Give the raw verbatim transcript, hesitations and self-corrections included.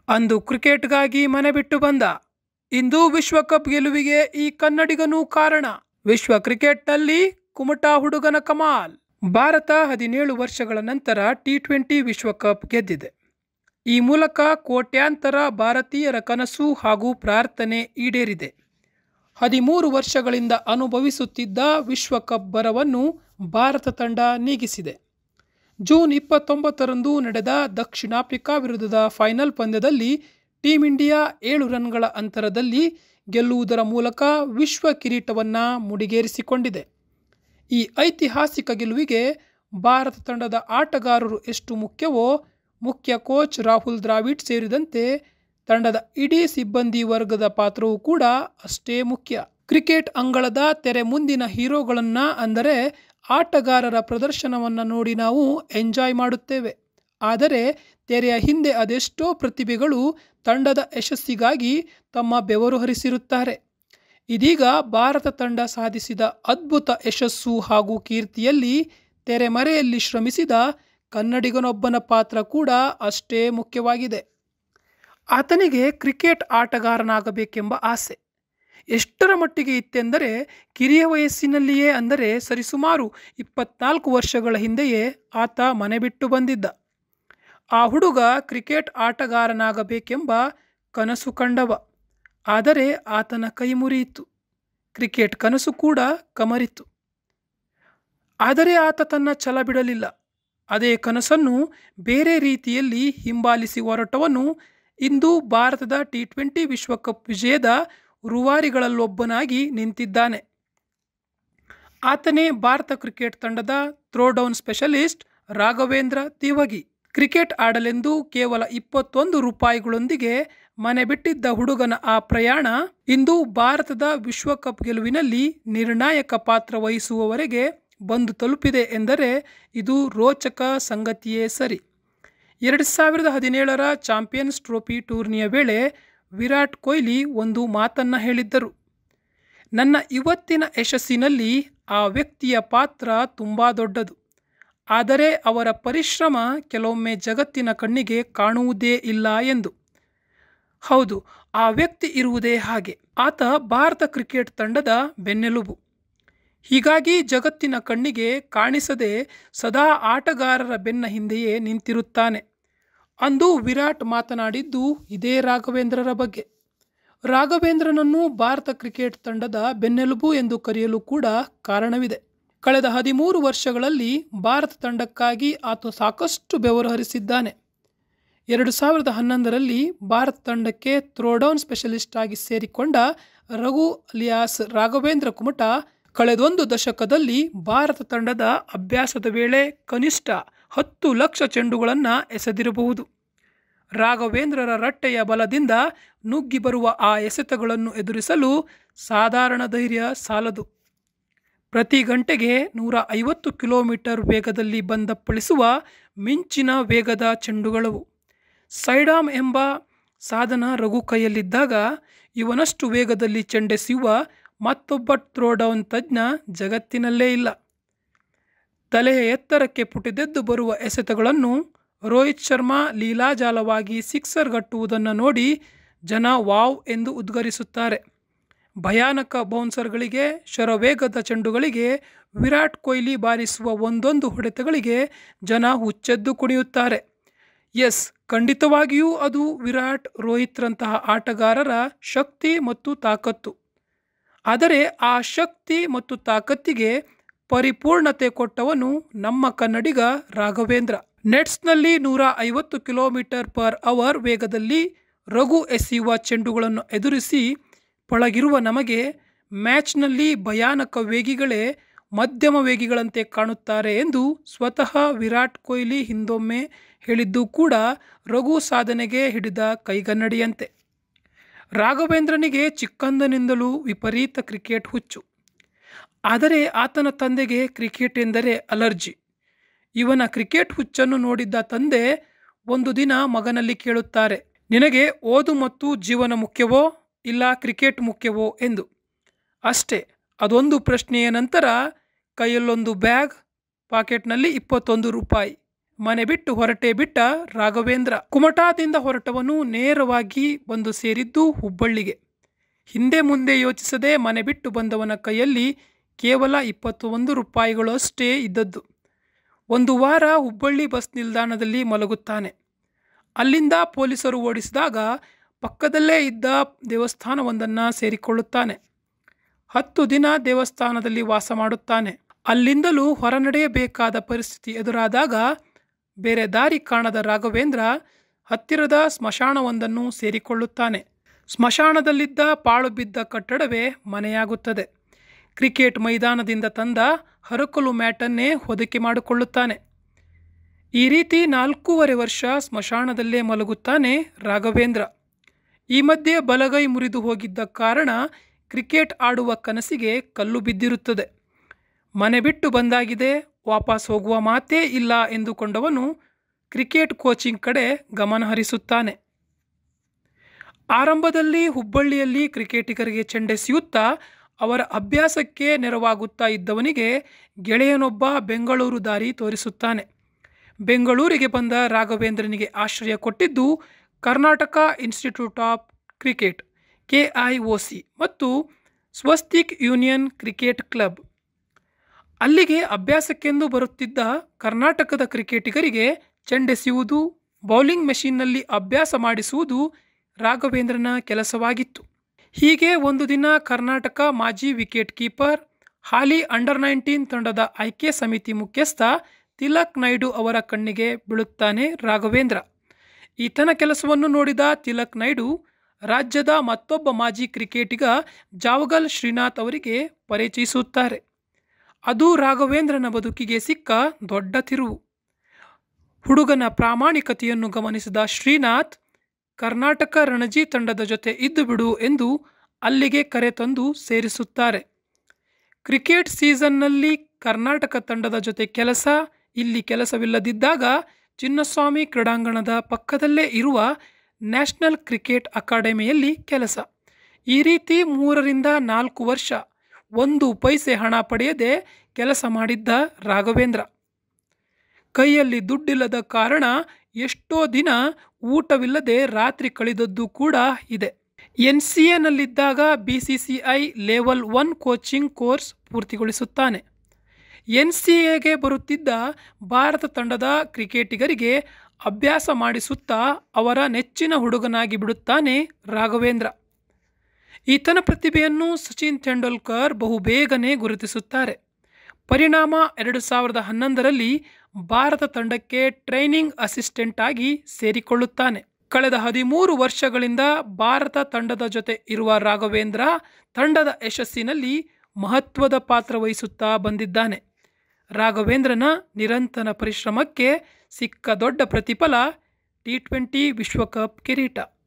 ಅಂದು ಕ್ರಿಕೆಟ್ಗಾಗಿ ಮನೆ ಬಿಟ್ಟು ಬಂದ. ಇಂದು ವಿಶ್ವಕಪ್ ಗೆಲುವಿಗೆ ಈ ಕನ್ನಡಿಗನೂ ಕಾರಣ. ವಿಶ್ವ ಕ್ರಿಕೆಟ್ನಲ್ಲಿ ಕುಮಟಾ ಹುಡುಗನ ಕಮಾಲ್. ಭಾರತ ಹದಿನೇಳು ವರ್ಷಗಳ ನಂತರ ಟಿ ಟ್ವೆಂಟಿ ವಿಶ್ವಕಪ್ ಗೆದ್ದಿದೆ. ಈ ಮೂಲಕ ಕೋಟ್ಯಾಂತರ ಭಾರತೀಯರ ಕನಸು ಹಾಗೂ ಪ್ರಾರ್ಥನೆ ಈಡೇರಿದೆ. ಹದಿಮೂರು ವರ್ಷಗಳಿಂದ ಅನುಭವಿಸುತ್ತಿದ್ದ ವಿಶ್ವಕಪ್ ಬರವನ್ನು ಭಾರತ ತಂಡ ನೀಗಿಸಿದೆ. ಜೂನ್ ಇಪ್ಪತ್ತೊಂಬತ್ತರಂದು ನಡೆದ ದಕ್ಷಿಣ ಆಫ್ರಿಕಾ ವಿರುದ್ಧದ ಫೈನಲ್ ಪಂದ್ಯದಲ್ಲಿ ಟೀಂ ಇಂಡಿಯಾ ಏಳು ರನ್ಗಳ ಅಂತರದಲ್ಲಿ ಗೆಲ್ಲುವುದರ ಮೂಲಕ ವಿಶ್ವ ಕಿರೀಟವನ್ನು ಮುಡಿಗೇರಿಸಿಕೊಂಡಿದೆ. ಈ ಐತಿಹಾಸಿಕ ಗೆಲುವಿಗೆ ಭಾರತ ತಂಡದ ಆಟಗಾರರು ಎಷ್ಟು ಮುಖ್ಯವೋ, ಮುಖ್ಯ ಕೋಚ್ ರಾಹುಲ್ ದ್ರಾವಿಡ್ ಸೇರಿದಂತೆ ತಂಡದ ಇಡೀ ಸಿಬ್ಬಂದಿ ವರ್ಗದ ಪಾತ್ರವೂ ಕೂಡ ಅಷ್ಟೇ ಮುಖ್ಯ. ಕ್ರಿಕೆಟ್ ಅಂಗಳದ ತೆರೆ ಮುಂದಿನ ಹೀರೋಗಳನ್ನು ಅಂದರೆ ಆಟಗಾರರ ಪ್ರದರ್ಶನವನ್ನು ನೋಡಿ ನಾವು ಎಂಜಾಯ್ ಮಾಡುತ್ತೇವೆ. ಆದರೆ ತೆರೆಯ ಹಿಂದೆ ಅದೆಷ್ಟೋ ಪ್ರತಿಭೆಗಳು ತಂಡದ ಯಶಸ್ಸಿಗಾಗಿ ತಮ್ಮ ಬೆವರು ಹರಿಸಿರುತ್ತಾರೆ. ಇದೀಗ ಭಾರತ ತಂಡ ಸಾಧಿಸಿದ ಅದ್ಭುತ ಯಶಸ್ಸು ಹಾಗೂ ಕೀರ್ತಿಯಲ್ಲಿ ತೆರೆಮರೆಯಲ್ಲಿ ಶ್ರಮಿಸಿದ ಕನ್ನಡಿಗನೊಬ್ಬನ ಪಾತ್ರ ಕೂಡ ಅಷ್ಟೇ ಮುಖ್ಯವಾಗಿದೆ. ಆತನಿಗೆ ಕ್ರಿಕೆಟ್ ಆಟಗಾರನಾಗಬೇಕೆಂಬ ಆಸೆ ಎಷ್ಟರ ಮಟ್ಟಿಗೆ ಇತ್ತೆಂದರೆ ಕಿರಿಯ ವಯಸ್ಸಿನಲ್ಲಿಯೇ ಅಂದರೆ ಸರಿಸುಮಾರು ಇಪ್ಪತ್ನಾಲ್ಕು ವರ್ಷಗಳ ಹಿಂದೆಯೇ ಆತ ಮನೆ ಬಿಟ್ಟು ಬಂದಿದ್ದ. ಆ ಹುಡುಗ ಕ್ರಿಕೆಟ್ ಆಟಗಾರನಾಗಬೇಕೆಂಬ ಕನಸು ಕಂಡವ. ಆದರೆ ಆತನ ಕೈ ಮುರಿಯಿತು. ಕ್ರಿಕೆಟ್ ಕನಸು ಕೂಡ ಕಮರಿತು. ಆದರೆ ಆತ ತನ್ನ ಛಲ ಬಿಡಲಿಲ್ಲ. ಅದೇ ಕನಸನ್ನು ಬೇರೆ ರೀತಿಯಲ್ಲಿ ಹಿಂಬಾಲಿಸಿ ಹೊರಟವನು ಇಂದು ಭಾರತದ ಟಿ ಟ್ವೆಂಟಿ ವಿಶ್ವಕಪ್ ವಿಜಯದ ರೂವಾರಿಗಳಲ್ಲೊಬ್ಬನಾಗಿ ನಿಂತಿದ್ದಾನೆ. ಆತನೇ ಭಾರತ ಕ್ರಿಕೆಟ್ ತಂಡದ throwdown specialist Raghavendra Tivagi. Cricket ಆಡಲೆಂದು ಕೇವಲ ಇಪ್ಪತ್ತೊಂದು ರೂಪಾಯಿಗಳೊಂದಿಗೆ ಮನೆ ಬಿಟ್ಟಿದ್ದ ಹುಡುಗನ ಆ ಪ್ರಯಾಣ ಇಂದು ಭಾರತದ ವಿಶ್ವಕಪ್ ಗೆಲುವಿನಲ್ಲಿ ನಿರ್ಣಾಯಕ ಪಾತ್ರ ವಹಿಸುವವರೆಗೆ ಬಂದು ತಲುಪಿದೆ ಎಂದರೆ ಇದು ರೋಚಕ ಸಂಗತಿಯೇ ಸರಿ. ಎರಡು ಸಾವಿರದ ಹದಿನೇಳರ ಚಾಂಪಿಯನ್ಸ್ ಟ್ರೋಫಿ ಟೂರ್ನಿಯ ವೇಳೆ ವಿರಾಟ್ ಕೊಹ್ಲಿ ಒಂದು ಮಾತನ್ನು ಹೇಳಿದ್ದರು. ನನ್ನ ಇವತ್ತಿನ ಯಶಸ್ಸಿನಲ್ಲಿ ಆ ವ್ಯಕ್ತಿಯ ಪಾತ್ರ ತುಂಬ ದೊಡ್ಡದು. ಆದರೆ ಅವರ ಪರಿಶ್ರಮ ಕೆಲವೊಮ್ಮೆ ಜಗತ್ತಿನ ಕಣ್ಣಿಗೆ ಕಾಣುವುದೇ ಇಲ್ಲ ಎಂದು. ಹೌದು, ಆ ವ್ಯಕ್ತಿ ಇರುವುದೇ ಹಾಗೆ. ಆತ ಭಾರತ ಕ್ರಿಕೆಟ್ ತಂಡದ ಬೆನ್ನೆಲುಬು. ಹೀಗಾಗಿ ಜಗತ್ತಿನ ಕಣ್ಣಿಗೆ ಕಾಣಿಸದೆ ಸದಾ ಆಟಗಾರರ ಬೆನ್ನ ಹಿಂದೆಯೇ ನಿಂತಿರುತ್ತಾನೆ. ಅಂದು ವಿರಾಟ್ ಮಾತನಾಡಿದ್ದು ಇದೇ ರಾಘವೇಂದ್ರರ ಬಗ್ಗೆ. ರಾಘವೇಂದ್ರನನ್ನು ಭಾರತ ಕ್ರಿಕೆಟ್ ತಂಡದ ಬೆನ್ನೆಲುಬು ಎಂದು ಕರೆಯಲು ಕೂಡ ಕಾರಣವಿದೆ. ಕಳೆದ ಹದಿಮೂರು ವರ್ಷಗಳಲ್ಲಿ ಭಾರತ ತಂಡಕ್ಕಾಗಿ ಆತ ಸಾಕಷ್ಟು ಬೆವರು ಹರಿಸಿದ್ದಾನೆ. ಎರಡು ಸಾವಿರದ ಹನ್ನೊಂದರಲ್ಲಿ ಭಾರತ ತಂಡಕ್ಕೆ ಥ್ರೋಡೌನ್ ಸ್ಪೆಷಲಿಸ್ಟ್ ಆಗಿ ಸೇರಿಕೊಂಡ ರಘು ಅಲಿಯಾಸ್ ರಾಘವೇಂದ್ರ ಕುಮಟಾ ಕಳೆದೊಂದು ದಶಕದಲ್ಲಿ ಭಾರತ ತಂಡದ ಅಭ್ಯಾಸದ ವೇಳೆ ಕನಿಷ್ಠ ಹತ್ತು ಲಕ್ಷ ಚೆಂಡುಗಳನ್ನು ಎಸೆದಿರಬಹುದು. ರಾಘವೇಂದ್ರರ ರಟ್ಟೆಯ ಬಲದಿಂದ ನುಗ್ಗಿ ಬರುವ ಆ ಎಸೆತಗಳನ್ನು ಎದುರಿಸಲು ಸಾಧಾರಣ ಧೈರ್ಯ ಸಾಲದು. ಪ್ರತಿ ಗಂಟೆಗೆ ನೂರ ಐವತ್ತು ಕಿಲೋಮೀಟರ್ ವೇಗದಲ್ಲಿ ಬಂದಪ್ಪಳಿಸುವ ಮಿಂಚಿನ ವೇಗದ ಚೆಂಡುಗಳವು. ಸೈಡಾಮ್ ಎಂಬ ಸಾಧನ ರಘು ಕೈಯಲ್ಲಿದ್ದಾಗ ಇವನಷ್ಟು ವೇಗದಲ್ಲಿ ಚೆಂಡೆಸೆಯುವ ಮತ್ತೊಬ್ಬ ಥ್ರೋಡೌನ್ ತಜ್ಞ ಜಗತ್ತಿನಲ್ಲೇ ಇಲ್ಲ. ತಲೆಯ ಎತ್ತರಕ್ಕೆ ಪುಟಿದೆದ್ದು ಬರುವ ಎಸೆತಗಳನ್ನು ರೋಹಿತ್ ಶರ್ಮಾ ಲೀಲಾಜಾಲವಾಗಿ ಸಿಕ್ಸರ್ ಗಟ್ಟುವುದನ್ನು ನೋಡಿ ಜನ ವಾವ್ ಎಂದು ಉದ್ಗರಿಸುತ್ತಾರೆ. ಭಯಾನಕ ಬೌನ್ಸರ್ಗಳಿಗೆ, ಶರವೇಗದ ಚೆಂಡುಗಳಿಗೆ, ವಿರಾಟ್ ಕೊಹ್ಲಿ ಬಾರಿಸುವ ಒಂದೊಂದು ಹೊಡೆತಗಳಿಗೆ ಜನ ಹುಚ್ಚೆದ್ದು ಕುಣಿಯುತ್ತಾರೆ. ಎಸ್, ಖಂಡಿತವಾಗಿಯೂ ಅದು ವಿರಾಟ್, ರೋಹಿತ್ರಂತಹ ಆಟಗಾರರ ಶಕ್ತಿ ಮತ್ತು ತಾಕತ್ತು. ಆದರೆ ಆ ಶಕ್ತಿ ಮತ್ತು ತಾಕತ್ತಿಗೆ ಪರಿಪೂರ್ಣತೆ ಕೊಟ್ಟವನು ನಮ್ಮ ಕನ್ನಡಿಗ ರಾಘವೇಂದ್ರ. ನೆಟ್ಸ್ನಲ್ಲಿ ನೂರ ಐವತ್ತು ಕಿಲೋಮೀಟರ್ ಪರ್ ಅವರ್ ವೇಗದಲ್ಲಿ ರಘು ಎಸೆಯುವ ಚೆಂಡುಗಳನ್ನು ಎದುರಿಸಿ ಪಳಗಿರುವ ನಮಗೆ ಮ್ಯಾಚ್ನಲ್ಲಿ ಭಯಾನಕ ವೇಗಿಗಳೇ ಮಧ್ಯಮ ವೇಗಿಗಳಂತೆ ಕಾಣುತ್ತಾರೆ ಎಂದು ಸ್ವತಃ ವಿರಾಟ್ ಕೊಹ್ಲಿ ಹಿಂದೊಮ್ಮೆ ಹೇಳಿದ್ದು ಕೂಡ ರಘು ಸಾಧನೆಗೆ ಹಿಡಿದ ಕೈಗನ್ನಡಿಯಂತೆ. ರಾಘವೇಂದ್ರನಿಗೆ ಚಿಕ್ಕಂದಿನಿಂದಲೂ ವಿಪರೀತ ಕ್ರಿಕೆಟ್ ಹುಚ್ಚು. ಆದರೆ ಆತನ ತಂದೆಗೆ ಕ್ರಿಕೆಟ್ ಎಂದರೆ ಅಲರ್ಜಿ. ಇವನ ಕ್ರಿಕೆಟ್ ಹುಚ್ಚನ್ನು ನೋಡಿದ್ದ ತಂದೆ ಒಂದು ದಿನ ಮಗನಲ್ಲಿ ಕೇಳುತ್ತಾರೆ, ನಿನಗೆ ಓದು ಮತ್ತು ಜೀವನ ಮುಖ್ಯವೋ ಇಲ್ಲ ಕ್ರಿಕೆಟ್ ಮುಖ್ಯವೋ ಎಂದು. ಅಷ್ಟೇ, ಅದೊಂದು ಪ್ರಶ್ನೆಯ ನಂತರ ಕೈಯಲ್ಲೊಂದು ಬ್ಯಾಗ್, ಪಾಕೆಟ್ನಲ್ಲಿ ಇಪ್ಪತ್ತೊಂದು ರೂಪಾಯಿ, ಮನೆ ಬಿಟ್ಟು ಹೊರಟೇ ಬಿಟ್ಟ ರಾಘವೇಂದ್ರ. ಕುಮಟಾದಿಂದ ಹೊರಟವನು ನೇರವಾಗಿ ಬಂದು ಸೇರಿದ್ದು ಹುಬ್ಬಳ್ಳಿಗೆ. ಹಿಂದೆ ಮುಂದೆ ಯೋಚಿಸದೆ ಮನೆ ಬಿಟ್ಟು ಬಂದವನ ಕೈಯಲ್ಲಿ ಕೇವಲ ಇಪ್ಪತ್ತೊಂದು ರೂಪಾಯಿಗಳು ಅಷ್ಟೇ ಇದ್ದದ್ದು. ಒಂದು ವಾರ ಹುಬ್ಬಳ್ಳಿ ಬಸ್ ನಿಲ್ದಾಣದಲ್ಲಿ ಮಲಗುತ್ತಾನೆ. ಅಲ್ಲಿಂದ ಪೊಲೀಸರು ಓಡಿಸಿದಾಗ ಪಕ್ಕದಲ್ಲೇ ಇದ್ದ ದೇವಸ್ಥಾನವೊಂದನ್ನು ಸೇರಿಕೊಳ್ಳುತ್ತಾನೆ. ಹತ್ತು ದಿನ ದೇವಸ್ಥಾನದಲ್ಲಿ ವಾಸ ಮಾಡುತ್ತಾನೆ. ಅಲ್ಲಿಂದಲೂ ಹೊರನಡೆಯಬೇಕಾದ ಪರಿಸ್ಥಿತಿ ಎದುರಾದಾಗ ಬೇರೆ ದಾರಿ ಕಾಣದ ರಾಘವೇಂದ್ರ ಹತ್ತಿರದ ಸ್ಮಶಾನವೊಂದನ್ನು ಸೇರಿಕೊಳ್ಳುತ್ತಾನೆ. ಸ್ಮಶಾನದಲ್ಲಿದ್ದ ಪಾಳು ಬಿದ್ದ ಕಟ್ಟಡವೇ ಮನೆಯಾಗುತ್ತದೆ. ಕ್ರಿಕೆಟ್ ಮೈದಾನದಿಂದ ತಂದ ಹರಕಲು ಮ್ಯಾಟನ್ನೇ ಹೊದಿಕೆ ಮಾಡಿಕೊಳ್ಳುತ್ತಾನೆ. ಈ ರೀತಿ ನಾಲ್ಕೂವರೆ ವರ್ಷ ಸ್ಮಶಾನದಲ್ಲೇ ಮಲಗುತ್ತಾನೆ ರಾಘವೇಂದ್ರ. ಈ ಮಧ್ಯೆ ಬಲಗೈ ಮುರಿದು ಹೋಗಿದ್ದ ಕಾರಣ ಕ್ರಿಕೆಟ್ ಆಡುವ ಕನಸಿಗೆ ಕಲ್ಲು ಬಿದ್ದಿರುತ್ತದೆ. ಮನೆ ಬಿಟ್ಟು ಬಂದಾಗಿದೆ, ವಾಪಸ್ ಹೋಗುವ ಮಾತೇ ಇಲ್ಲ ಎಂದುಕೊಂಡವನು ಕ್ರಿಕೆಟ್ ಕೋಚಿಂಗ್ ಕಡೆ ಗಮನ ಹರಿಸುತ್ತಾನೆ. ಆರಂಭದಲ್ಲಿ ಹುಬ್ಬಳ್ಳಿಯಲ್ಲಿ ಕ್ರಿಕೆಟಿಗರಿಗೆ ಚೆಂಡೆಸೆಯುತ್ತಾ ಅವರ ಅಭ್ಯಾಸಕ್ಕೆ ನೆರವಾಗುತ್ತಾ ಇದ್ದವನಿಗೆ ಗೆಳೆಯನೊಬ್ಬ ಬೆಂಗಳೂರು ದಾರಿ ತೋರಿಸುತ್ತಾನೆ. ಬೆಂಗಳೂರಿಗೆ ಬಂದ ರಾಘವೇಂದ್ರನಿಗೆ ಆಶ್ರಯ ಕೊಟ್ಟಿದ್ದು Karnataka institute of cricket K I O C ಮತ್ತು ಸ್ವಸ್ತಿಕ್ ಯೂನಿಯನ್ ಕ್ರಿಕೆಟ್ ಕ್ಲಬ್. ಅಲ್ಲಿಗೆ ಅಭ್ಯಾಸಕ್ಕೆಂದು ಬರುತ್ತಿದ್ದ ಕರ್ನಾಟಕದ ಕ್ರಿಕೆಟಿಗರಿಗೆ ಚೆಂಡೆಸೆಯುವುದು, ಬೌಲಿಂಗ್ ಮೆಷಿನ್ನಲ್ಲಿ ಅಭ್ಯಾಸ ಮಾಡಿಸುವುದು ರಾಘವೇಂದ್ರನ ಕೆಲಸವಾಗಿತ್ತು. ಹೀಗೆ ಒಂದು ದಿನ ಕರ್ನಾಟಕ ಮಾಜಿ ವಿಕೆಟ್ ಕೀಪರ್, ಹಾಲಿ ಅಂಡರ್ ನೈನ್ಟೀನ್ ತಂಡದ ಆಯ್ಕೆ ಸಮಿತಿ ಮುಖ್ಯಸ್ಥ ತಿಲಕ್ ನಾಯ್ಡು ಅವರ ಕಣ್ಣಿಗೆ ಬೀಳುತ್ತಾನೆ ರಾಘವೇಂದ್ರ. ಈತನ ಕೆಲಸವನ್ನು ನೋಡಿದ ತಿಲಕ್ ನಾಯ್ಡು ರಾಜ್ಯದ ಮತ್ತೊಬ್ಬ ಮಾಜಿ ಕ್ರಿಕೆಟಿಗ ಜಾವಗಲ್ ಶ್ರೀನಾಥ್ ಅವರಿಗೆ ಪರಿಚಯಿಸುತ್ತಾರೆ. ಅದು ರಾಘವೇಂದ್ರನ ಬದುಕಿಗೆ ಸಿಕ್ಕ ದೊಡ್ಡ ತಿರುವು. ಹುಡುಗನ ಪ್ರಾಮಾಣಿಕತೆಯನ್ನು ಗಮನಿಸಿದ ಶ್ರೀನಾಥ್, ಕರ್ನಾಟಕ ರಣಜಿ ತಂಡದ ಜೊತೆ ಇದ್ದು ಬಿಡು ಎಂದು ಅಲ್ಲಿಗೆ ಕರೆತಂದು ಸೇರಿಸುತ್ತಾರೆ. ಕ್ರಿಕೆಟ್ ಸೀಸನ್ನಲ್ಲಿ ಕರ್ನಾಟಕ ತಂಡದ ಜೊತೆ ಕೆಲಸ, ಇಲ್ಲಿ ಕೆಲಸವಿಲ್ಲದಿದ್ದಾಗ ಚಿನ್ನಸ್ವಾಮಿ ಕ್ರೀಡಾಂಗಣದ ಪಕ್ಕದಲ್ಲೇ ಇರುವ ನ್ಯಾಷನಲ್ ಕ್ರಿಕೆಟ್ ಅಕಾಡೆಮಿಯಲ್ಲಿ ಕೆಲಸ. ಈ ರೀತಿ ಮೂರರಿಂದ ನಾಲ್ಕು ವರ್ಷ ಒಂದು ಪೈಸೆ ಹಣ ಪಡೆಯದೆ ಕೆಲಸ ಮಾಡಿದ್ದ ರಾಘವೇಂದ್ರ. ಕೈಯಲ್ಲಿ ದುಡ್ಡಿಲ್ಲದ ಕಾರಣ ಎಷ್ಟೋ ದಿನ ಊಟವಿಲ್ಲದೆ ರಾತ್ರಿ ಕಳೆದದ್ದು ಕೂಡ ಇದೆ. ಎನ್ ಸಿ ಎನಲ್ಲಿದ್ದಾಗ B C C I level one coaching course ಪೂರ್ತಿಗೊಳಿಸುತ್ತಾನೆ. ಎನ್ ಸಿ ಎಗೆ ಬರುತ್ತಿದ್ದ ಭಾರತ ತಂಡದ ಕ್ರಿಕೆಟಿಗರಿಗೆ ಅಭ್ಯಾಸ ಮಾಡಿಸುತ್ತಾ ಅವರ ನೆಚ್ಚಿನ ಹುಡುಗನಾಗಿ ಬಿಡುತ್ತಾನೆ ರಾಘವೇಂದ್ರ. ಈತನ ಪ್ರತಿಭೆಯನ್ನು ಸಚಿನ್ ತೆಂಡೂಲ್ಕರ್ ಬಹುಬೇಗನೆ ಗುರುತಿಸುತ್ತಾರೆ. ಪರಿಣಾಮ ಎರಡು ಸಾವಿರದ ಹನ್ನೊಂದರಲ್ಲಿ ಭಾರತ ತಂಡಕ್ಕೆ ಟ್ರೈನಿಂಗ್ ಅಸಿಸ್ಟೆಂಟ್ ಆಗಿ ಸೇರಿಕೊಳ್ಳುತ್ತಾನೆ. ಕಳೆದ ಹದಿಮೂರು ವರ್ಷಗಳಿಂದ ಭಾರತ ತಂಡದ ಜೊತೆ ಇರುವ ರಾಘವೇಂದ್ರ ತಂಡದ ಯಶಸ್ಸಿನಲ್ಲಿ ಮಹತ್ವದ ಪಾತ್ರ ವಹಿಸುತ್ತಾ ಬಂದಿದ್ದಾನೆ. ರಾಘವೇಂದ್ರನ ನಿರಂತರ ಪರಿಶ್ರಮಕ್ಕೆ ಸಿಕ್ಕ ದೊಡ್ಡ ಪ್ರತಿಫಲ ಟಿ ಟ್ವೆಂಟಿ ವಿಶ್ವಕಪ್ ಕಿರೀಟ.